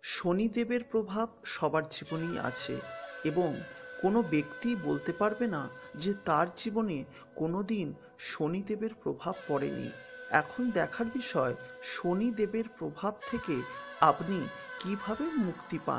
শনিদেবের প্রভাব সবার জীবনেই আছে এবং কোনো ব্যক্তি বলতে পারবে না যে তার জীবনে কোনো দিন শনিদেবের প্রভাব পড়েনি। এখন দেখার বিষয় শনিদেবের প্রভাব থেকে আপনি কিভাবে মুক্তি পান।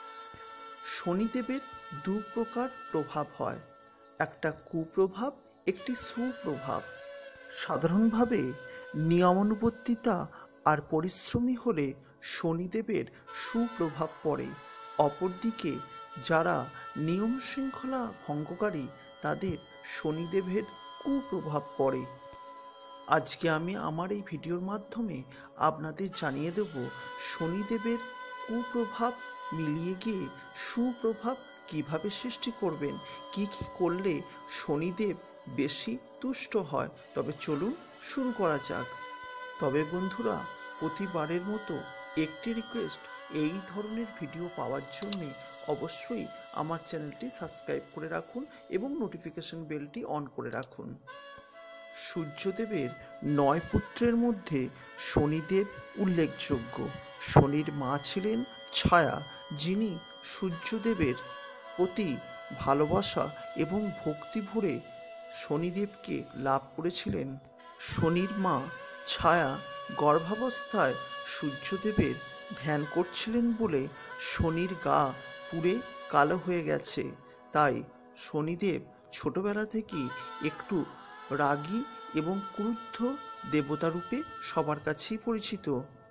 শনিদেবের দু প্রকার প্রভাব হয়, একটা কুপ্রভাব, একটি সুপ্রভাব। সাধারণভাবে নিয়মানুবর্তিতা আর পরিশ্রমী হলে শনিদেবের সুপ্রভাব পড়ে। অপরদিকে যারা নিয়ম শৃঙ্খলা ভঙ্গকারী তাদের শনিদেবের কুপ্রভাব পড়ে। আজকে আমি আমার এই ভিডিওর মাধ্যমে আপনাদের জানিয়ে দেব শনিদেবের কুপ্রভাব মিলিয়ে গিয়ে সুপ্রভাব কিভাবে সৃষ্টি করবেন, কি কি করলে শনিদেব বেশি তুষ্ট হয়। তবে চলুন শুরু করা যাক। তবে বন্ধুরা, প্রতিবারের মতো একটি রিকোয়েস্ট, এই ধরনের ভিডিও পাওয়ার জন্যে অবশ্যই আমার চ্যানেলটি সাবস্ক্রাইব করে রাখুন এবং নোটিফিকেশন বেলটি অন করে রাখুন। সূর্যদেবের 9 পুত্রের মধ্যে শনিদেব উল্লেখযোগ্য। শনির মা ছিলেন ছায়া, যিনি সূর্যদেবের প্রতি ভালোবাসা এবং ভক্তি ভরে শনিদেবকে লাভ করেছিলেন। শনির মা ছায়া গর্ভাবস্থায় সূর্যদেবের ধ্যান করছিলেন বলে শনির গা পুড়ে কালো হয়ে গেছে। তাই শনিদেব ছোটবেলা থেকেই একটু রাগী এবং ক্রুদ্ধ দেবতারূপে সবার কাছেই পরিচিত।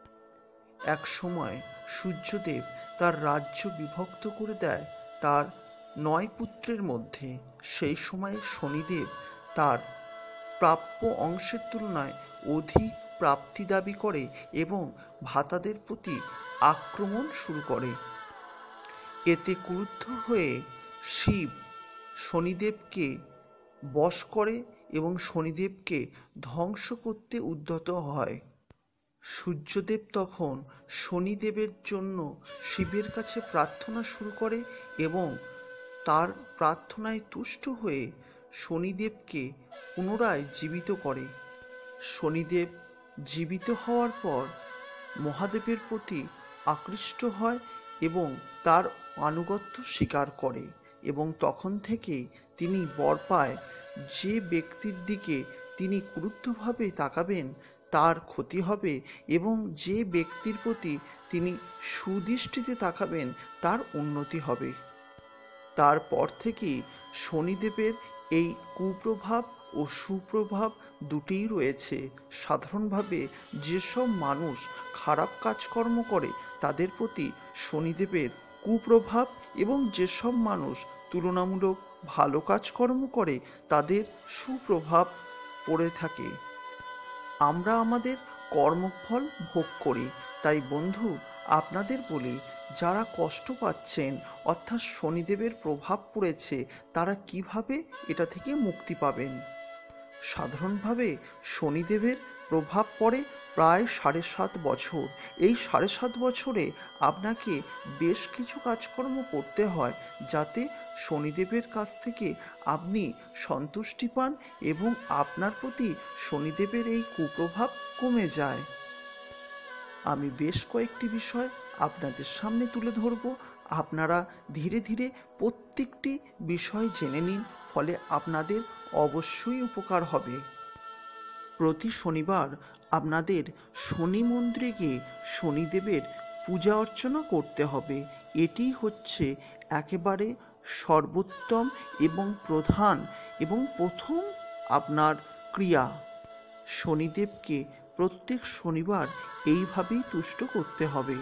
এক সময় সূর্যদেব তার রাজ্য বিভক্ত করে দেয় তার 9 পুত্রের মধ্যে। সেই সময় শনিদেব তার প্রাপ্য অংশের তুলনায় অধিক প্রাপ্তি দাবি করে এবং ভ্রাতাদের প্রতি আক্রমণ শুরু করে। এতে ক্রুদ্ধ হয়ে শিব শনিদেবকে বশ করে এবং শনিদেবকে ধ্বংস করতে উদ্যত হয়। সূর্যদেব তখন শনিদেবের জন্য শিবের কাছে প্রার্থনা শুরু করে এবং তার প্রার্থনায় তুষ্ট হয়ে শনিদেবকে পুনরায় জীবিত করে। শনিদেব জীবিত হওয়ার পর মহাদেবের প্রতি আকৃষ্ট হয় এবং তার আনুগত্য স্বীকার করে এবং তখন থেকে তিনি বর পায়, যে ব্যক্তির দিকে তিনি ক্রুদ্ধভাবে তাকাবেন তার ক্ষতি হবে এবং যে ব্যক্তির প্রতি তিনি সুদৃষ্টিতে তাকাবেন তার উন্নতি হবে। তারপর থেকেই শনিদেবের এই কুপ্রভাব ও সুপ্রভাব দুটিই রয়েছে। সাধারণভাবে যেসব মানুষ খারাপ কাজকর্ম করে তাদের প্রতি শনিদেবের কুপ্রভাব এবং যেসব মানুষ তুলনামূলক ভালো কাজকর্ম করে তাদের সুপ্রভাব পড়ে থাকে। আমরা আমাদের কর্মফল ভোগ করি। তাই বন্ধু, আপনাদের বলি, যারা কষ্ট পাচ্ছেন অর্থাৎ শনিদেবের প্রভাব পড়েছে তারা কিভাবে এটা থেকে মুক্তি পাবেন। সাধারণভাবে শনিদেবের প্রভাব পড়ে প্রায় 7.5 বছর। এই 7.5 বছরে আপনাকে বেশ কিছু কাজকর্ম করতে হয় যাতে শনিদেবের কাছ থেকে আপনি সন্তুষ্টি পান এবং আপনার প্রতি শনিদেবের এই কুপ্রভাব কমে যায়। আমি বেশ কয়েকটি বিষয় আপনাদের সামনে তুলে ধরব। আপনারা ধীরে ধীরে প্রত্যেকটি বিষয় জেনে নিন, ফলে আপনাদের অবশ্যই উপকার হবে। প্রতি শনিবার আপনাদের শনি মন্দিরে গিয়ে শনিদেবের পূজা অর্চনা করতে হবে। এটি হচ্ছে একেবারে সর্বোত্তম এবং প্রধান এবং প্রথম আপনার ক্রিয়া। শনিদেবকে প্রত্যেক শনিবার এইভাবেই তুষ্ট করতে হবে।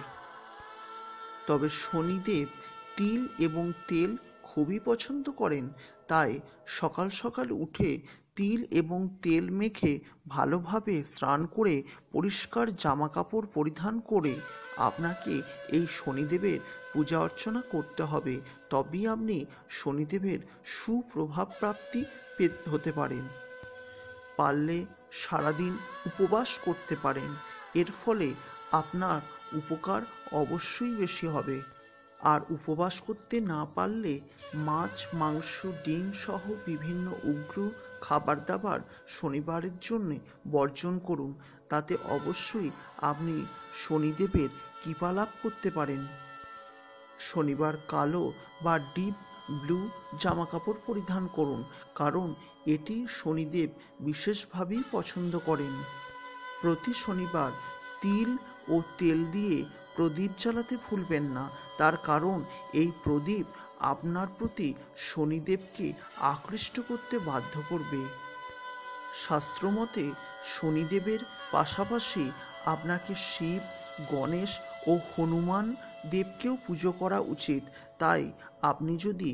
তবে শনিদেব তিল এবং তেল খুবই পছন্দ করেন, তাই সকাল সকাল উঠে তিল এবং তেল মেখে ভালোভাবে স্নান করে পরিষ্কার জামা কাপড় পরিধান করে আপনাকে এই শনিদেবের পূজা অর্চনা করতে হবে। তবেই আপনি শনিদেবের সুপ্রভাব প্রাপ্তি হতে পারেন। পারলে সারাদিন উপবাস করতে পারেন, এর ফলে আপনার উপকার অবশ্যই বেশি হবে। আর উপবাস করতে না পারলে মাছ, মাংস, ডিম সহ বিভিন্ন উগ্র খাবার দাবার শনিবারের জন্য বর্জন করুন। তাতে অবশ্যই আপনি শনিদেবের কৃপা লাভ করতে পারেন। শনিবার কালো বা ডিপ ব্লু জামাকাপড় পরিধান করুন, কারণ এটি শনিদেব বিশেষভাবেই পছন্দ করেন। প্রতি শনিবার তিল ও তেল দিয়ে প্রদীপ জ্বালাতে ভুলবেন না, তার কারণ এই প্রদীপ আপনার প্রতি শনিদেবকে আকৃষ্ট করতে বাধ্য করবে। শাস্ত্রমতে শনিদেবের পাশাপাশি আপনাকে শিব, গণেশ ও হনুমান দেবকেও পুজো করা উচিত। তাই আপনি যদি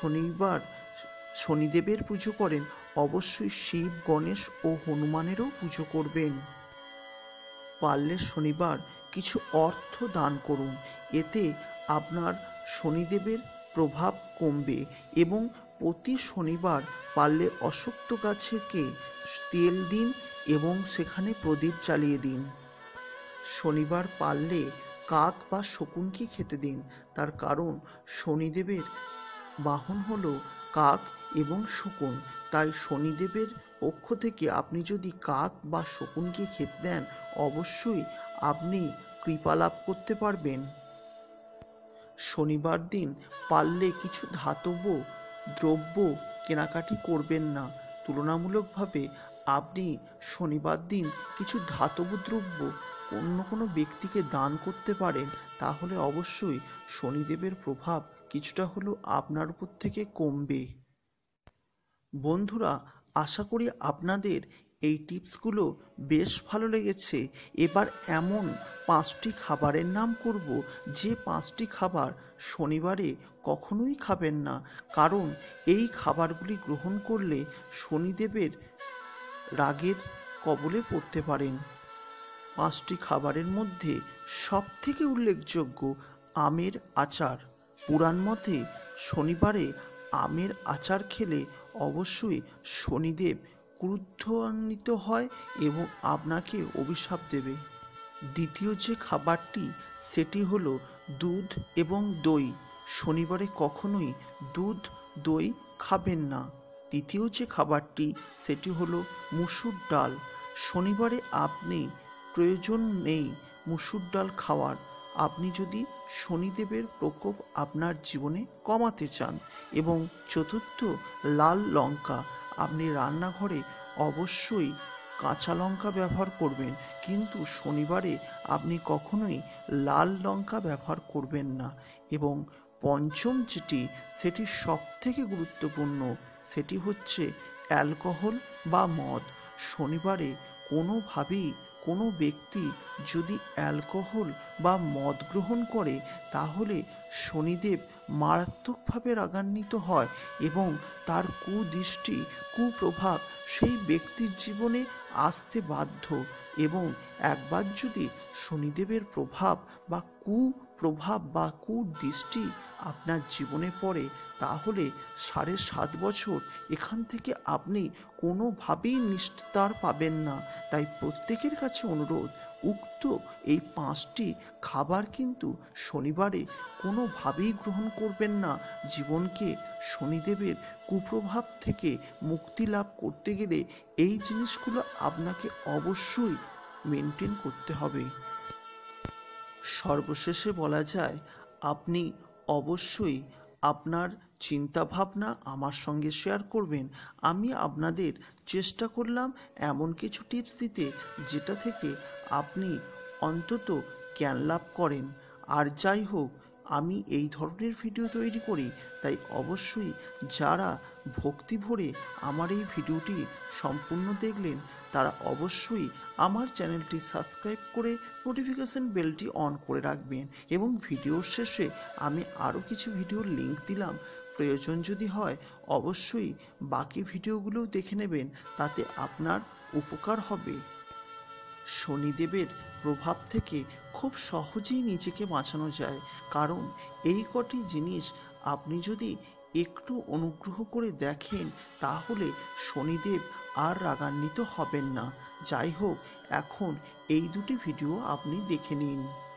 শনিদেবের পুজো করেন, অবশ্যই শিব, গণেশ ও হনুমানেরও পুজো করবেন। পারলে শনিবার কিছু অর্থ দান করুন, এতে আপনার শনিদেবের প্রভাব কমবে। এবং প্রতি শনিবার পারলে অশ্বত্থ গাছকে তেল দিন এবং সেখানে প্রদীপ জ্বালিয়ে দিন। শনিবার পারলে কাক বা শকুনকে খেতে দিন, তার কারণ শনিদেবের বাহন হলো কাক এবং শকুন। তাই শনিদেবের পক্ষ থেকে আপনি যদি কাক বা শকুনকে খেতে দেন, অবশ্যই আপনি কৃপা লাভ করতে পারবেন। শনিবার দিন পারলে কিছু ধাতব দ্রব্য কেনাকাটি করবেন না। তুলনামূলকভাবে আপনি শনিবার দিন কিছু ধাতব দ্রব্য অন্য কোনো ব্যক্তিকে দান করতে পারেন, তাহলে অবশ্যই শনিদেবের প্রভাব কিছুটা হলেও আপনার উপর থেকে কমবে। বন্ধুরা, আশা করি আপনাদের এই টিপসগুলো বেশ ভালো লেগেছে। এবার এমন 5টি খাবারের নাম করব, যে 5টি খাবার শনিবারে কখনোই খাবেন না, কারণ এই খাবারগুলি গ্রহণ করলে শনিদেবের রাগের কবলে পড়তে পারেন। 5টি খাবারের মধ্যে সবথেকে উল্লেখযোগ্য আমের আচার। পুরাণ মতে শনিবারে আমের আচার খেলে অবশ্যই শনিদেব ক্রুদ্ধান্বিত হয় এবং আপনাকে অভিশাপ দেবে। দ্বিতীয় যে খাবারটি সেটি হলো দুধ এবং দই। শনিবারে কখনোই দুধ, দই খাবেন না। তৃতীয় যে খাবারটি সেটি হলো মুসুর ডাল। শনিবারে আপনি প্রয়োজন নেই মুসুর ডাল খাওয়ার, আপনি যদি শনিদেবের প্রকোপ আপনার জীবনে কমাতে চান। এবং চতুর্থ, লাল লঙ্কা। আপনি রান্নাঘরে অবশ্যই কাঁচা লঙ্কা ব্যবহার করবেন, কিন্তু শনিবারে আপনি কখনোই লাল লঙ্কা ব্যবহার করবেন না। এবং পঞ্চম যেটি, সেটি সবথেকে গুরুত্বপূর্ণ, সেটি হচ্ছে অ্যালকোহল বা মদ। শনিবারে কোনোভাবেই কোনো ব্যক্তি যদি অ্যালকোহল বা মদ গ্রহণ করে, তাহলে শনিদেব মারাত্মকভাবে রাগান্বিত হয় এবং তার কুদৃষ্টি, কুপ্রভাব সেই ব্যক্তির জীবনে আসতে বাধ্য। এবং একবার যদি শনিদেবের প্রভাব বা কুপ্রভাব বা কুদৃষ্টি আপনার জীবনে পড়ে, তাহলে 7.5 বছর এখান থেকে আপনি কোনোভাবেই নিস্তার পাবেন না। তাই প্রত্যেকের কাছে অনুরোধ, উক্ত এই 5টি খাবার কিন্তু শনিবারে কোনোভাবেই গ্রহণ করবেন না। জীবনকে শনিদেবের কুপ্রভাব থেকে মুক্তি লাভ করতে গেলে এই জিনিসগুলো আপনাকে অবশ্যই মেনটেন করতে হবে। সর্বশেষে বলা যায়, আপনি অবশ্যই আপনার চিন্তাভাবনা আমার সঙ্গে শেয়ার করবেন। আমি আপনাদের চেষ্টা করলাম এমন কিছু টিপস দিতে, যেটা থেকে আপনি অন্তত জ্ঞান লাভ করেন। আর যাই হোক, আমি এই ধরনের ভিডিও তৈরি করি, তাই অবশ্যই যারা ভক্তি ভরে আমার এই ভিডিওটি সম্পূর্ণ দেখলেন, তারা অবশ্যই আমার চ্যানেলটি সাবস্ক্রাইব করে নোটিফিকেশন বেলটি অন করে রাখবেন। এবং ভিডিওর শেষে আমি আরও কিছু ভিডিওর লিঙ্ক দিলাম, প্রয়োজন যদি হয় অবশ্যই বাকি ভিডিওগুলোও দেখে নেবেন, তাতে আপনার উপকার হবে। শনিদেবের প্রভাব থেকে খুব সহজেই নিজেকে বাঁচানো যায়, কারণ এই কটি জিনিস আপনি যদি একটু অনুগ্রহ করে দেখেন, তাহলে শনিদেব আর রাগান্বিত হবেন না। যাই হোক, এখন এই দুটি ভিডিও আপনি দেখে নিন।